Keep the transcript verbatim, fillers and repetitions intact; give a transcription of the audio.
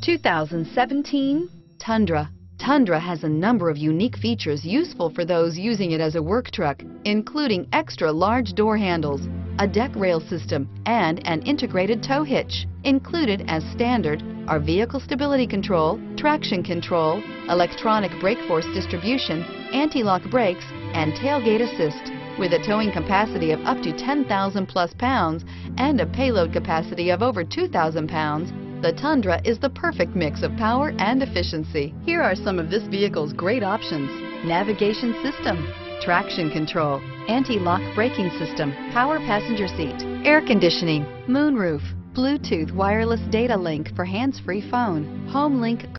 two thousand seventeen Tundra. Tundra has a number of unique features useful for those using it as a work truck, including extra large door handles, a deck rail system, and an integrated tow hitch. Included as standard are vehicle stability control, traction control, electronic brake force distribution, anti-lock brakes, and tailgate assist. With a towing capacity of up to ten thousand plus pounds and a payload capacity of over two thousand pounds, the Tundra is the perfect mix of power and efficiency. Here are some of this vehicle's great options: navigation system, traction control, anti-lock braking system, power passenger seat, air conditioning, moonroof, Bluetooth wireless data link for hands-free phone, home link